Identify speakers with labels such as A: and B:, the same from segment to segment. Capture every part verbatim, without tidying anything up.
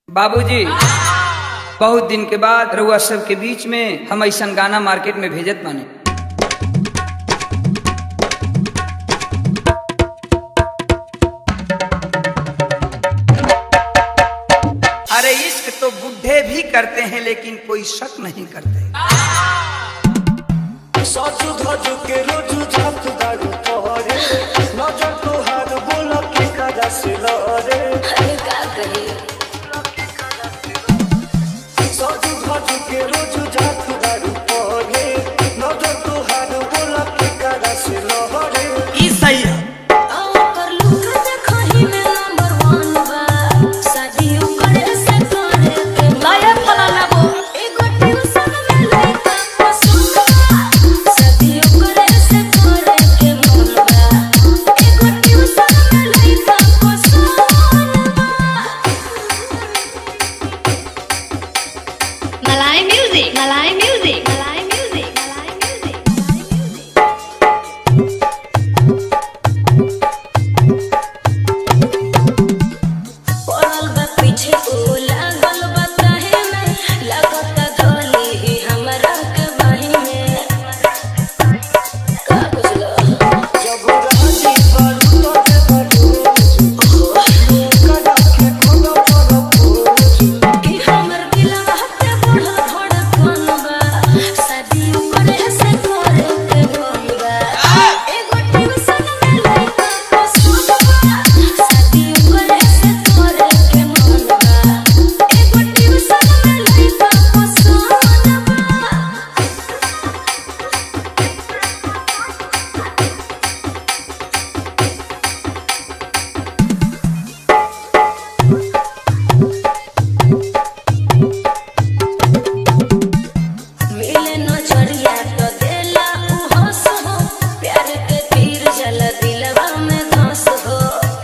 A: बाबूजी, बहुत दिन के बाद रउआ सब के बीच में हम ऐसा गाना मार्केट में भेजत बानी। अरे इश्क तो बुढ़े भी करते हैं लेकिन कोई शक नहीं करते।
B: साजू धाजू के रोजू झाप दारू पहरे नजर तो हार बोला के करा से लरे का कहे साजू धाजू के रोजू झाप दारू पहरे नजर तो हार बोला के करा से लरे
A: ई सही है।
C: Malai music, Malai music, Malai music, Malai music,
D: पड़ल बा पीछे ओ लागल बा काहे में लागत धोली हमरा के बाही में का बुझलो
B: जब राजी बारू तो के बारू कदा के कोनो पर पूछ
D: कि हमर दिलवा के बढ़ल धड़कन बा शादी करे से करे के बोलबा एगो ट्यूशन में लइका पसंद बा शादी करे से करे के मनबा एगो ट्यूशन में लइका पसंद बा मिले नजरिया तो देला उ हंस हो प्यार के तीर जल दिलवा में धंस हो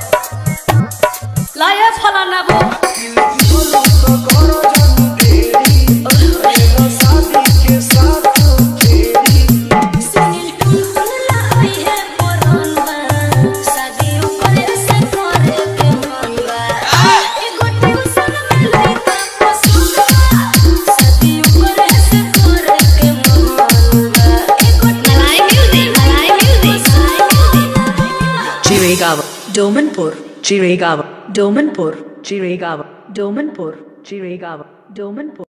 D: लाया फलाना वो
B: बोलो तो करो जन तेरी मेरा शादी के साथ तेरी
D: सुनील टुन लाई है पुरानवा शादी करे से करे के मनवा एगो ट्यूशन में लइका पसंद बा शादी करे से करे के मनवा एगो
C: Malai music, Malai music, Malai music.
E: Chiraigaon, domanpur, Chiraigaon, domanpur, Chiraigaon, domanpur, Chiraigaon, domanpur.